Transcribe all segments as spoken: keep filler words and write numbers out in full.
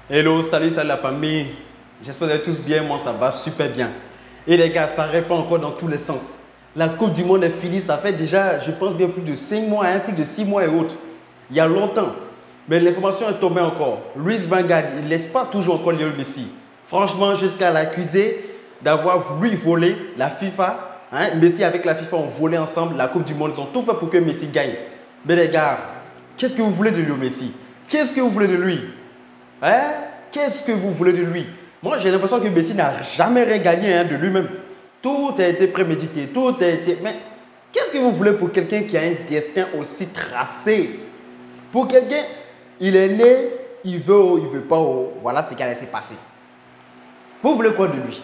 Hello, salut, salut la famille. J'espère que vous allez tous bien, moi ça va super bien. Et les gars, ça répond encore dans tous les sens. La Coupe du Monde est finie, ça fait déjà, je pense bien plus de cinq mois, hein, plus de six mois et autres. Il y a longtemps. Mais l'information est tombée encore. Luis Van Gaal, il ne laisse pas toujours encore Lionel Messi. Franchement, jusqu'à l'accuser d'avoir lui volé la FIFA. Hein, Messi avec la FIFA ont volé ensemble la Coupe du Monde. Ils ont tout fait pour que Messi gagne. Mais les gars, qu'est-ce que vous voulez de Lionel Messi? Qu'est-ce que vous voulez de lui? Hein? Qu'est-ce que vous voulez de lui? Moi, j'ai l'impression que Messi n'a jamais rien gagné hein, de lui-même. Tout a été prémédité, tout a été... Mais qu'est-ce que vous voulez pour quelqu'un qui a un destin aussi tracé? Pour quelqu'un, il est né, il veut ou il ne veut pas, oh, voilà ce qui a laissé passer. Vous voulez quoi de lui?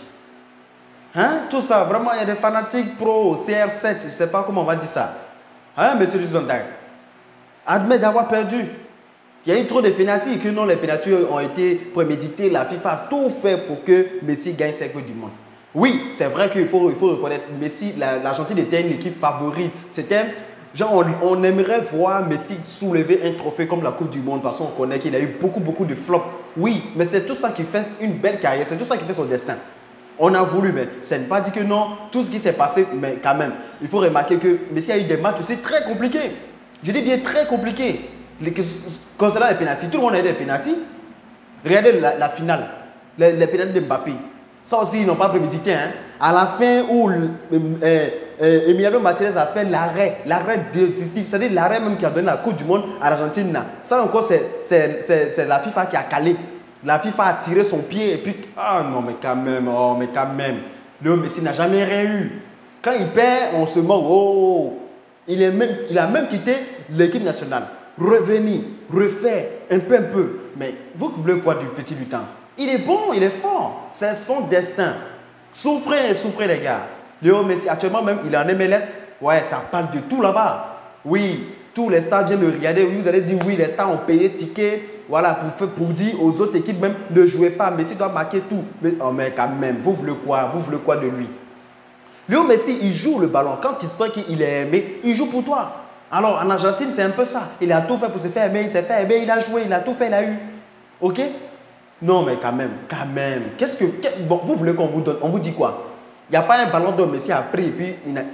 Hein? Tout ça, vraiment, il y a des fanatiques pro, C R sept, je ne sais pas comment on va dire ça. Hein, monsieur Luis Van Gaal? Admet d'avoir perdu. Il y a eu trop de pénaltys, que non, les pénaltys ont été prémédités. La FIFA a tout fait pour que Messi gagne cette Coupe du Monde. Oui, c'est vrai qu'il faut, il faut reconnaître, Messi, l'Argentine était une équipe favorite. C'était, genre, on, on aimerait voir Messi soulever un trophée comme la Coupe du Monde parce qu'on connaît qu'il a eu beaucoup, beaucoup de flops. Oui, mais c'est tout ça qui fait une belle carrière, c'est tout ça qui fait son destin. On a voulu, mais ça ne veut pas dire que non, tout ce qui s'est passé, mais quand même, il faut remarquer que Messi a eu des matchs aussi très compliqués. Je dis bien très compliqués. Les, concernant les pénaltys, tout le monde a eu des pénaltys. Regardez la, la finale, les, les pénaltys de Mbappé. Ça aussi, ils n'ont pas prémédité. Hein. À la fin où euh, euh, Emiliano Martinez a fait l'arrêt, l'arrêt décisif, c'est-à-dire l'arrêt même qui a donné la Coupe du Monde à l'Argentine. Ça encore, c'est la FIFA qui a calé. La FIFA a tiré son pied et puis, ah non, mais quand même, oh, mais quand même. Le Messi n'a jamais rien eu. Quand il perd, on se moque. Oh, il, est même, il a même quitté l'équipe nationale. Revenir, refaire, un peu, un peu. Mais vous voulez quoi du petit lutin? Il est bon, il est fort. C'est son destin. Souffrez, souffrez les gars. Léo Messi, actuellement même, il est en M L S. Ouais, ça parle de tout là-bas. Oui, tous les stars viennent le regarder. Oui, vous allez dire, oui, les stars ont payé ticket. Voilà, pour, pour dire aux autres équipes même, ne jouez pas. Messi doit marquer tout. Mais, oh, mais quand même, vous voulez quoi? Vous voulez quoi de lui? Léo Messi, il joue le ballon. Quand il sent qu'il est aimé, il joue pour toi. Alors, en Argentine, c'est un peu ça. Il a tout fait pour se faire aimer, il s'est fait aimer, il a joué, il a tout fait, il a eu. OK? Non, mais quand même, quand même. Qu'est-ce que... Bon, vous voulez qu'on vous donne? On vous dit quoi? Il n'y a pas un ballon d'or, Messi a pris et puis il a...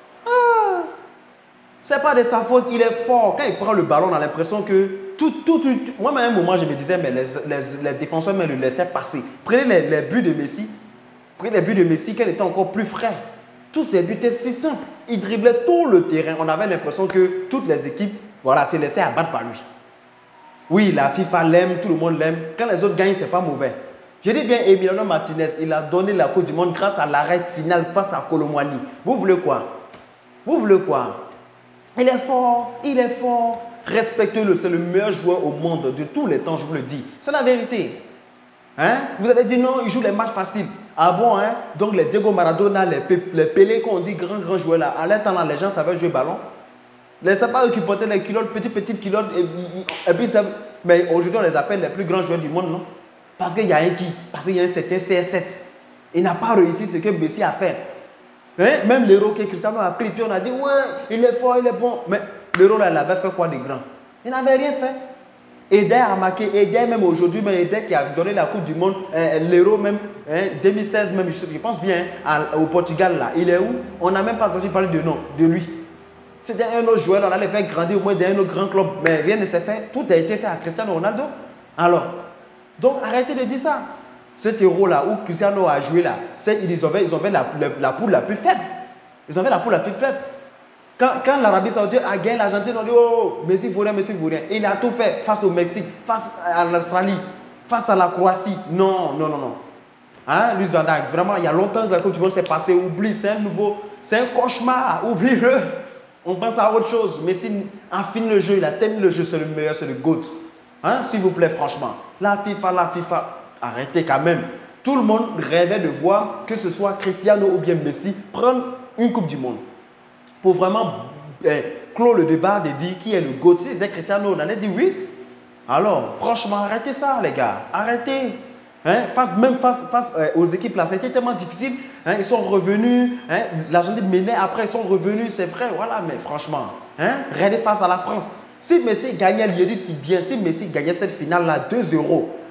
Ah! C'est pas de sa faute, il est fort. Quand il prend le ballon, on a l'impression que... Tout, tout, tout, tout. Moi, à un moment, je me disais, mais les, les, les défenseurs me le laissaient passer. Prenez les, les buts de Messi. Prenez les buts de Messi, qu'elle était encore plus frais. Tous ces buts étaient si simples. Il driblait tout le terrain. On avait l'impression que toutes les équipes voilà, se laissaient abattre par lui. Oui, la FIFA l'aime, tout le monde l'aime. Quand les autres gagnent, ce n'est pas mauvais. Je dis bien, Emiliano Martinez, il a donné la Coupe du Monde grâce à l'arrêt final face à Kolo Muani. Vous voulez quoi? Vous voulez quoi? Il est fort, il est fort. Respectez-le, c'est le meilleur joueur au monde de tous les temps, je vous le dis. C'est la vérité. Hein? Vous allez dire non, il joue les matchs faciles. Ah bon, hein? Donc les Diego Maradona, les, les Pelé, qu'on dit grand, grand joueur là, à l'instant là, les gens savaient jouer ballon. Ce n'est pas eux qui portaient les culottes, petites, petites culottes. Et, et puis, ça, mais aujourd'hui, on les appelle les plus grands joueurs du monde, non? Parce qu'il y a un qui? Parce qu'il y a un certain C R sept. Il n'a pas réussi ce que Messi a fait. Hein? Même l'héros que Cristiano a pris, puis on a dit, ouais, il est fort, il est bon. Mais l'héros là, il avait fait quoi de grand? Il n'avait rien fait. Eder a marqué, Eder même aujourd'hui, mais Eder qui a donné la Coupe du Monde, euh, l'Euro même, hein, deux mille seize même, je pense bien, hein, à, au Portugal là. Il est où? On n'a même pas entendu parler de nom, de lui. C'était un autre joueur, on allait faire grandir au moins dans un autre grand club, mais rien ne s'est fait. Tout a été fait à Cristiano Ronaldo. Alors, donc arrêtez de dire ça. Cet héros là où Cristiano a joué là, ils avaient, ils avaient la, la, la poule la plus faible. Ils avaient la poule la plus faible. Quand, quand l'Arabie Saoudite a gagné l'Argentine, on dit oh, Messi vaut rien, Messi vaut rien. Il a tout fait face au Mexique, face à l'Australie, face à la Croatie. Non, non, non, non. Hein, Luis Van Gaal, vraiment, il y a longtemps que la Coupe du Monde s'est passée. Oublie, c'est un nouveau, c'est un cauchemar. Oublie-le. On pense à autre chose. Messi affine le jeu, il a terminé le jeu, c'est le meilleur, c'est le GOAT. Hein, s'il vous plaît, franchement. La FIFA, la FIFA, arrêtez quand même. Tout le monde rêvait de voir que ce soit Cristiano ou bien Messi prendre une Coupe du Monde. Pour vraiment eh, clore le débat de dire qui est le GOAT. Si c'était Cristiano, on allait dire oui. Alors, franchement, arrêtez ça, les gars. Arrêtez. Hein, face, même face, face euh, aux équipes là, c'était tellement difficile. Hein, ils sont revenus. Hein, L'Argentine menait, après ils sont revenus. C'est vrai, voilà, mais franchement, hein, regardez face à la France. Si Messi gagnait, il dit si bien, si Messi gagnait cette finale là deux zéro,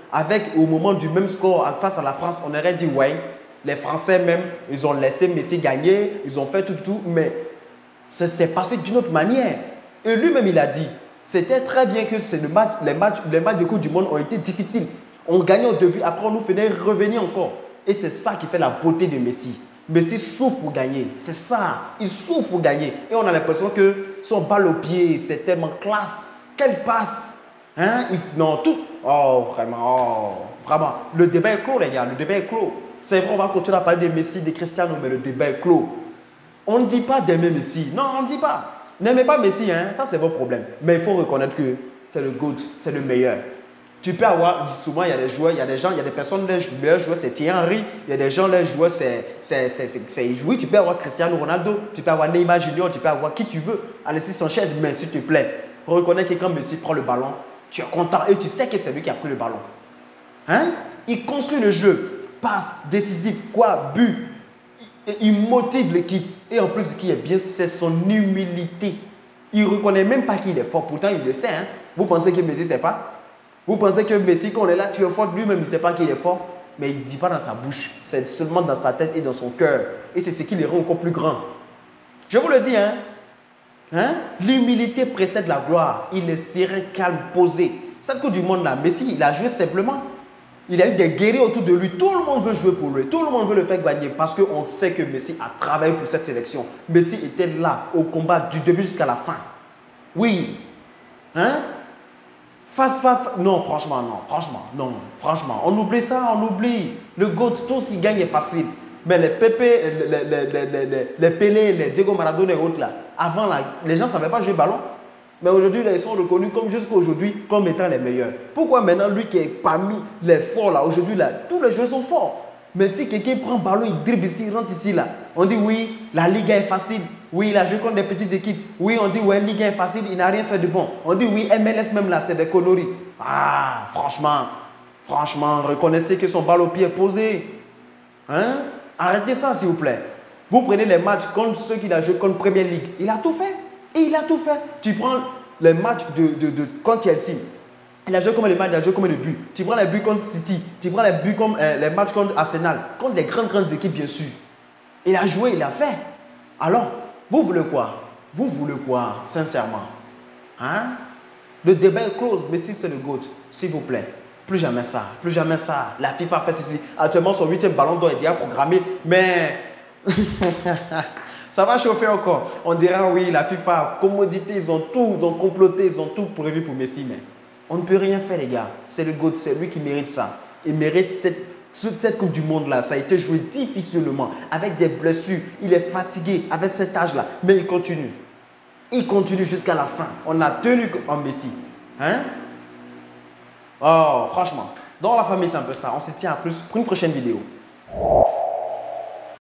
avec au moment du même score face à la France, on aurait dit ouais, les Français même, ils ont laissé Messi gagner, ils ont fait tout, tout, mais ça s'est passé d'une autre manière. Et lui-même, il a dit, c'était très bien que le match, les, matchs, les matchs de Coupe du Monde ont été difficiles. On gagnait au début, après on nous faisait revenir encore. Et c'est ça qui fait la beauté de Messi. Messi souffre pour gagner. C'est ça. Il souffre pour gagner. Et on a l'impression que son balle au pied, c'est tellement classe. Quelle passe. Hein? Il, non, tout. Oh, vraiment. Oh, vraiment. Le débat est clos, les gars. Le débat est clos. C'est vrai, on va continuer à parler de Messi, de Cristiano, mais le débat est clos. On ne dit pas d'aimer Messi. Non, on ne dit pas. N'aimez pas Messi, hein? Ça c'est votre problème. Mais il faut reconnaître que c'est le GOAT, c'est le meilleur. Tu peux avoir, souvent il y a des joueurs, il y a des gens, il y a des personnes, les meilleurs joueurs c'est Thierry Henry, il y a des gens, les joueurs c'est, oui, tu peux avoir Cristiano Ronaldo, tu peux avoir Neymar Junior, tu peux avoir qui tu veux, Alexis Sanchez, mais s'il te plaît, reconnais que quand Messi prend le ballon, tu es content et tu sais que c'est lui qui a pris le ballon. Hein? Il construit le jeu, passe, décisif, quoi, but, il, il motive l'équipe et en plus ce qui est bien, c'est son humilité. Il ne reconnaît même pas qu'il est fort, pourtant il le sait. Hein? Vous pensez que Messi ne sait pas? Vous pensez que Messi, quand on est là, tu es fort, lui-même, il ne sait pas qu'il est fort, mais il ne dit pas dans sa bouche. C'est seulement dans sa tête et dans son cœur. Et c'est ce qui les rend encore plus grands. Je vous le dis, hein, hein? L'humilité précède la gloire. Il est serein, calme, posé. Cette Coupe du Monde-là, Messi, il a joué simplement. Il a eu des guerriers autour de lui. Tout le monde veut jouer pour lui. Tout le monde veut le faire gagner parce qu'on sait que Messi a travaillé pour cette sélection. Messi était là au combat du début jusqu'à la fin. Oui. Hein? Face, face, non, franchement, non, franchement, non, franchement, on oublie ça, on oublie. Le GOAT, tout ce qu'il gagne est facile. Mais les Pépé, les, les, les, les, les, les Pelé, les Diego Maradona et autres là, avant, là, les gens ne savaient pas jouer ballon. Mais aujourd'hui, ils sont reconnus comme jusqu'à aujourd'hui comme étant les meilleurs. Pourquoi maintenant, lui qui est parmi les forts là, aujourd'hui là, tous les joueurs sont forts. Mais si quelqu'un prend le ballon, il dribble ici, il rentre ici là, on dit oui, la Ligue est facile. Oui, il a joué contre des petites équipes. Oui, on dit, ouais, Ligue un est facile, il n'a rien fait de bon. On dit, oui, M L S même là, c'est des conneries. Ah, franchement, franchement, reconnaissez que son balle au pied est posé. Hein? Arrêtez ça, s'il vous plaît. Vous prenez les matchs contre ceux qu'il a joué contre Premier League. Il a tout fait. Et il a tout fait. Tu prends les matchs de, de, de, contre Chelsea. Il a joué comme les matchs, il a joué comme des buts. Tu prends les buts contre City. Tu prends les buts comme euh, les matchs contre Arsenal. Contre les grandes, grandes équipes, bien sûr. Il a joué, il a fait. Alors, vous voulez quoi? Vous voulez quoi, sincèrement? Hein? Le débat est clos, mais si c'est le GOAT, s'il vous plaît, plus jamais ça, plus jamais ça. La FIFA fait ceci. Actuellement, son huitième ballon d'or est déjà programmé, mais ça va chauffer encore. On dira oui, la FIFA, commodité, ils ont tout, ils ont comploté, ils ont tout prévu pour Messi, mais on ne peut rien faire, les gars. C'est le GOAT, c'est lui qui mérite ça. Il mérite cette... Cette Coupe du Monde-là, ça a été joué difficilement, avec des blessures. Il est fatigué avec cet âge-là, mais il continue. Il continue jusqu'à la fin. On a tenu en Messi. Hein? Oh, franchement. Dans la famille, c'est un peu ça. On se tient à plus pour une prochaine vidéo.